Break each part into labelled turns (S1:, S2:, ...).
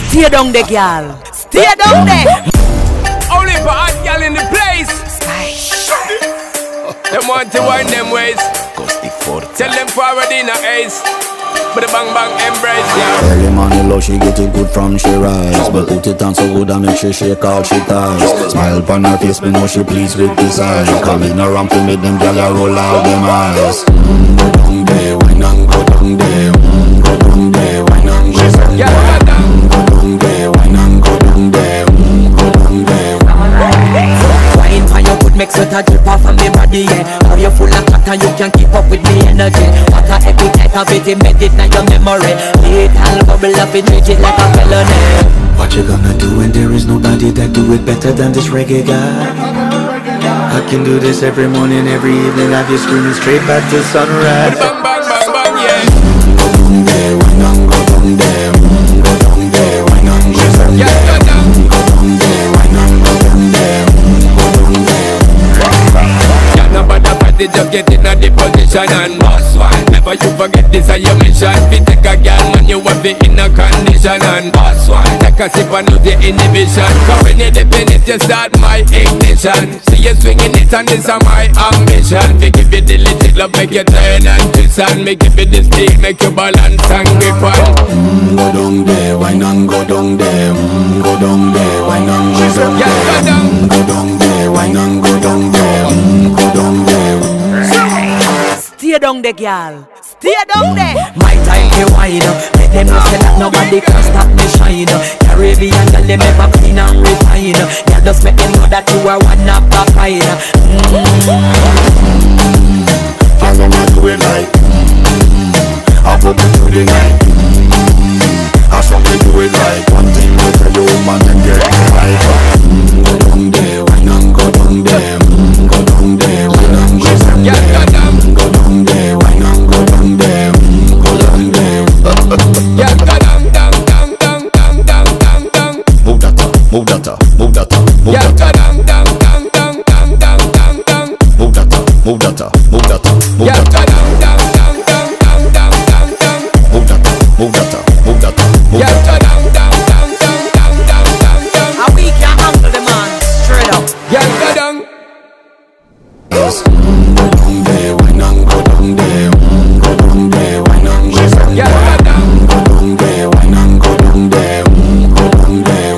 S1: Stay down there, girl. Stay down there.
S2: Only for hot girl in the place. Them want to wind them ways. Tell them forward in a ace. But the bang bang embrace, yeah.
S3: Early money low, she get it good from she rise. But put it on so good and make she shake all she ties. Smile upon her face, me know she pleased with this eyes. Come in around to make them gyal roll out them eyes. Go down there, wine and go down there. Go down there, wine and go down there. Go down there, wine and go down there. Go down there.
S1: Wine for your good make sweat a drip off of me body, yeah. How you full of crack and you can keep up with me energy. What a epic type of it, embedded in your memory. Little bubble up and treat it like a felony.
S3: What you gonna do when there is nobody that do it better than this reggae guy? I can do this every morning, every evening. Have you screaming straight back to sunrise.
S2: Bang bang bang bang, yeah.
S3: Go down there, wine and go down there. Go down there, wine and go down there.
S2: Yeah, go down.
S3: Go down there, wine and go down there. Go down there.
S2: Can't nobody party, just get in a the position and boss one. Never you forget this is your mission. Fi take a girl man, you want be in a condition and boss one. Take a sip and lose the inhibition. Cause when you dip in it, you start my ignition. See you swinging it and this is my ambition. Fi give you the legit love, make you turn and twist and make you feel the speed, make you balance and grip on.
S3: Go down there, wine and go down there. Go down there, wine and go down there.
S2: Yeah, go down.
S3: Go down there, wine and go down there. Go down there.
S1: Stay down there, girl. Stay down there. My time to wine. Let them know say that nobody can stop me shine. Caribbean girl, they never clean and refine. Girl, just make them know that you are one of a kind.
S3: As long as do it like I put it to the night. As long as do it like one thing to tell you woman and get right. Go down there, wine and go down there. Go down there, wine and go down there. Go down there, wine and go down there. Go down there.
S2: Yeah, go down, down, down, down, down, down, down, down.
S3: Move that up, move that up, move that up, move
S2: Yeah,
S3: that
S2: go
S3: up.
S2: down, down, down, down, down, down, down.
S3: Move that up, move that up, move that up, move
S2: Yeah,
S3: that
S2: go
S3: up.
S2: down, down, down, down, down, down, down, down.
S3: Move that up, move that up, move that up, move
S2: Yeah,
S3: that
S2: go
S3: up.
S2: down, down, down, down, down, down, down, down.
S1: And we can handle the man. Straight up.
S2: Yeah, go down.
S3: Yes. Go down there, wine and go down there. Go down there, wine and go down
S2: Yeah,
S3: there.
S2: go down.
S3: Go down there, wine and go down there. Go down there.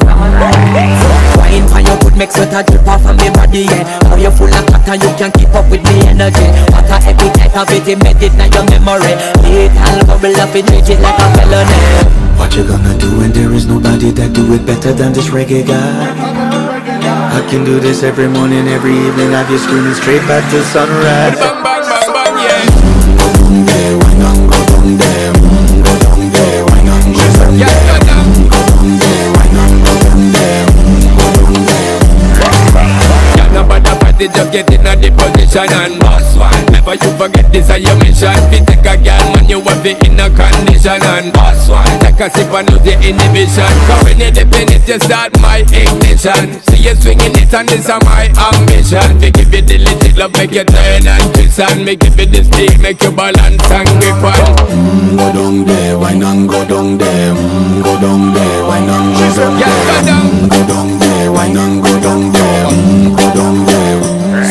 S1: Wine for your good make sweat a drip off of me body, yeah. How you full of crack and you can keep up with me energy. What a epic type of it, embedded in your memory. Little bubble up and treat it like a felony.
S3: What you gonna do when there is nobody that do it better than this reggae guy? I can do this every morning, every evening. Have you screaming straight back to sunrise.
S2: Bang bang bang bang, yeah.
S3: Go down there, wine and go down there. Go down there, wine and go down
S2: Yeah,
S3: there.
S2: go down.
S3: Go down there, wine and go down there. Go down there.
S2: Can't nobody party, just get in a the position and boss one. Never you forget this is your mission. Fi take a girl man, you want be in a condition and boss one. Take a sip and lose the inhibition. Cause when you dip in it, you start my ignition. See you swinging it and this is my ambition. Fi give you the legit love, make you turn and twist and make you feel the speed, make you balance and grip on.
S3: Go down there, wine and go down there. Go down there, wine and go down
S2: Yeah, go
S3: there.
S2: down.
S3: Go down there, wine and go down there. Go down there.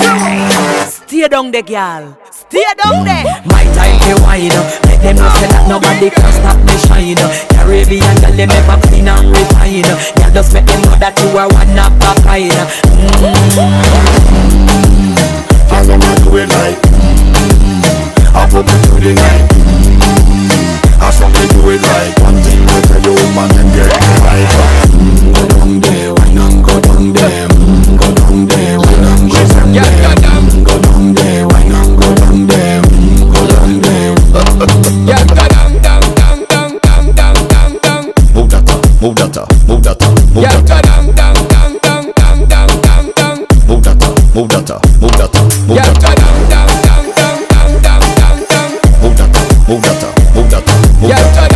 S1: Stay down there, girl. Stay down there. My time to wine. Let them know say that nobody can stop me shine. Caribbean girl, they never clean and refine. Girl, just make them know that you are one of a kind.
S3: As long as do it like I put it to the night. As long as do it like one thing to tell you woman and get right. Go down there, wine and go down there. Go down there, wine and go down
S2: Yeah,
S3: there.
S2: go down.
S3: Go down there, wine and go down there. Go down there.
S2: Yeah, go down, down, down, down, down, down, down, down.
S3: Move that up, move that up, move that up, move
S2: Yeah,
S3: that
S2: go
S3: up.
S2: down, down, down, down, down, down, down, down.
S3: Move that up, move that up, move that up, move
S2: Yeah,
S3: that
S2: go
S3: up.
S2: down, down, down, down, down, down, down.
S3: Move that up, move that up, move that up, move
S2: Yeah,
S3: that
S2: go
S3: up.